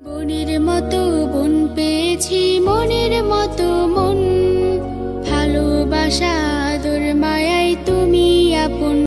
বোনের মতো বোন পেয়েছি, মনের মতো মন, ভালোবাসা আদর মায়ায় তুমি আপন।